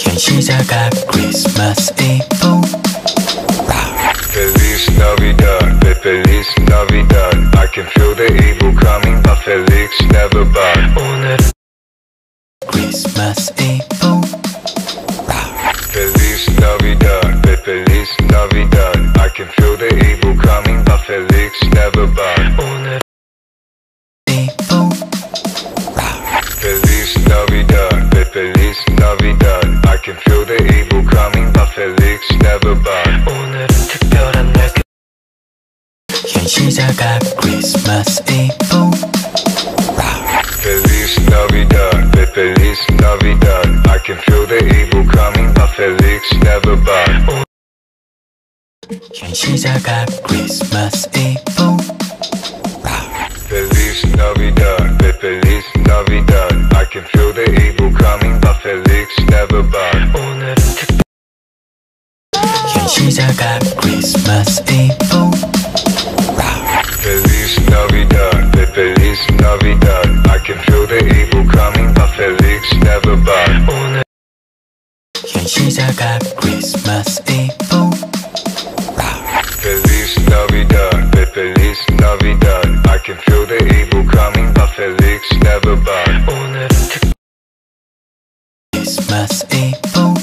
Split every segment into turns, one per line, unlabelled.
시작한 Christmas Eve.
Feliz Navidad, Feliz Navidad. I can feel the evil coming, but Felix never bad.
오늘 Christmas Eve.
Feliz Navidad, Feliz Navidad. I can feel the evil coming, but Felix never bad.
오늘
Feliz Navidad, Feliz Navidad. I can feel the evil coming, but Felix never bad.
오늘은 특별한 날 시작한 Christmas Eve.
Feliz Navidad, Feliz Navidad. I can feel the evil coming, but Felix never bad.
시작한 Christmas Eve.
Feliz Navidad, Feliz Navidad. I can feel the evil coming, but Felix never bad.
오늘은 시작한 Christmas Eve.
Feliz Navidad, Feliz Navidad. I can feel the evil coming, but Felix never bad.
오늘 시작한 Christmas Eve.
Feliz Navidad, Feliz Navidad. I can feel the evil coming, but Felix never bad.
오늘은 Christmas Eve.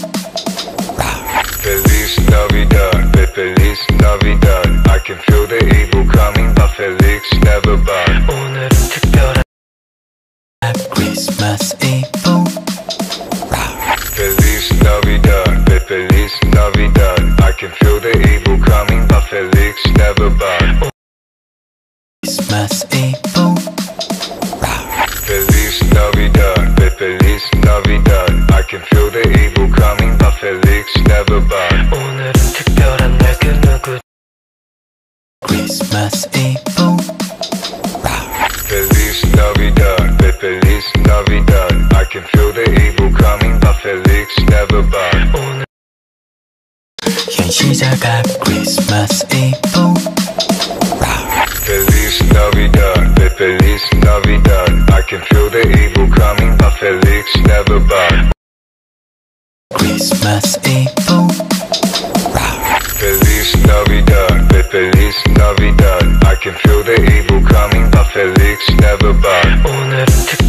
Feliz Navidad, Feliz Navidad. I can feel the evil coming, but Felix never bad.
오늘은 특별한 Christmas Eve.
Feliz Navidad, Feliz Navidad. I can feel the evil coming, but Felix never bad.
Christmas Eve.
Feliz Navidad, Feliz Navidad. I can feel the evil coming, but Felix never bad.
오늘은 특별한 날 그 누구 Christmas Eve.
Feliz Navidad, Feliz Navidad. I can feel the evil coming, but Felix never bad.
오늘 시작한 Christmas Eve.
Feliz Navidad, Feliz Navidad. I can feel the evil coming, but Felix never bad.
Christmas Eve.
Feliz Navidad, Feliz Navidad. I can feel the evil coming, but Felix never bad.
오늘은 특별한